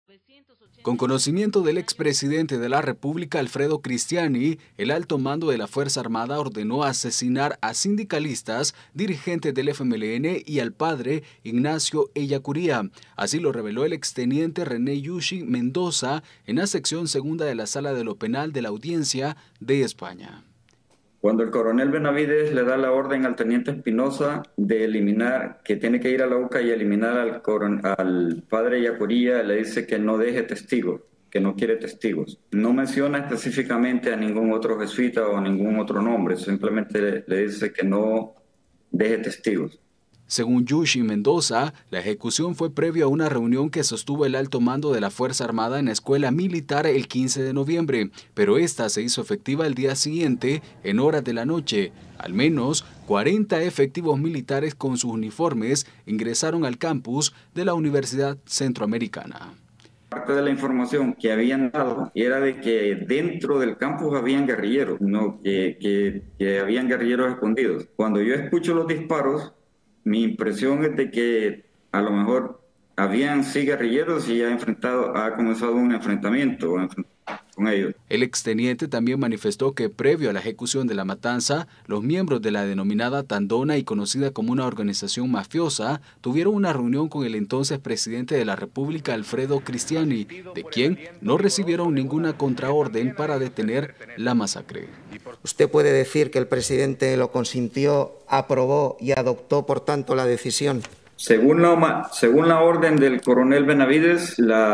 Con conocimiento del expresidente de la República, Alfredo Cristiani, el alto mando de la Fuerza Armada ordenó asesinar a sindicalistas, dirigentes del FMLN y al padre Ignacio Ellacuría. Así lo reveló el exteniente René Yushi Mendoza en la sección segunda de la Sala de lo Penal de la Audiencia de España. Cuando el coronel Benavides le da la orden al teniente Espinosa de eliminar, que tiene que ir a la UCA y eliminar al padre Ellacuría, le dice que no deje testigos, que no quiere testigos. No menciona específicamente a ningún otro jesuita o a ningún otro nombre, simplemente le dice que no deje testigos. Según Yushi Mendoza, la ejecución fue previo a una reunión que sostuvo el alto mando de la Fuerza Armada en la Escuela Militar el 15 de noviembre, pero esta se hizo efectiva el día siguiente, en horas de la noche. Al menos 40 efectivos militares con sus uniformes ingresaron al campus de la Universidad Centroamericana. Parte de la información que habían dado era de que dentro del campus habían guerrilleros, no que habían guerrilleros escondidos. Cuando yo escucho los disparos, mi impresión es de que a lo mejor habían sí guerrilleros y ha comenzado un enfrentamiento con ellos. El exteniente también manifestó que previo a la ejecución de la matanza, los miembros de la denominada Tandona y conocida como una organización mafiosa tuvieron una reunión con el entonces presidente de la República, Alfredo Cristiani, de quien no recibieron ninguna contraorden para detener la masacre. ¿Usted puede decir que el presidente lo consintió, aprobó y adoptó, por tanto, la decisión? Según la orden del coronel Benavides,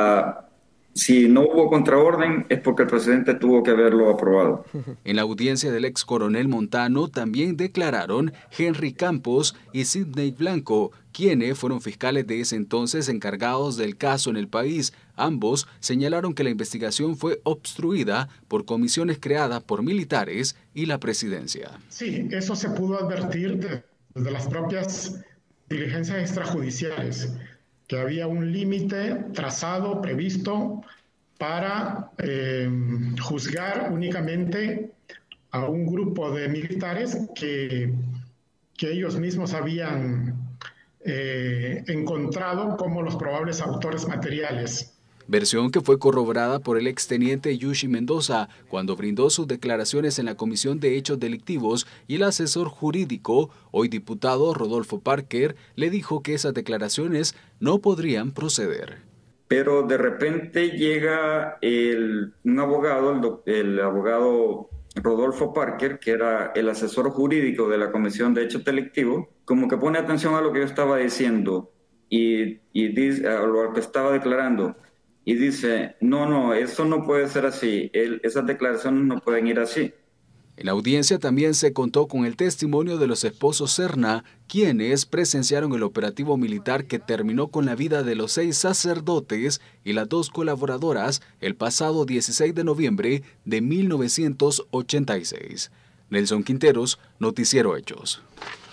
si no hubo contraorden es porque el presidente tuvo que haberlo aprobado. En la audiencia del ex coronel Montano también declararon Henry Campos y Sidney Blanco, quienes fueron fiscales de ese entonces encargados del caso en el país. Ambos señalaron que la investigación fue obstruida por comisiones creadas por militares y la presidencia. Sí, eso se pudo advertir desde las propias diligencias extrajudiciales, que había un límite trazado, previsto, para juzgar únicamente a un grupo de militares que ellos mismos habían encontrado como los probables autores materiales. Versión que fue corroborada por el exteniente Yushi Mendoza cuando brindó sus declaraciones en la Comisión de Hechos Delictivos, y el asesor jurídico, hoy diputado Rodolfo Parker, le dijo que esas declaraciones no podrían proceder. Pero de repente llega un abogado, el abogado Rodolfo Parker, que era el asesor jurídico de la Comisión de Hechos Delictivos, como que pone atención a lo que yo estaba diciendo y dice, a lo que estaba declarando. Y dice, no, eso no puede ser así, esas declaraciones no pueden ir así. En la audiencia también se contó con el testimonio de los esposos Serna, quienes presenciaron el operativo militar que terminó con la vida de los 6 sacerdotes y las 2 colaboradoras el pasado 16 de noviembre de 1986. Nelson Quinteros, Noticiero Hechos.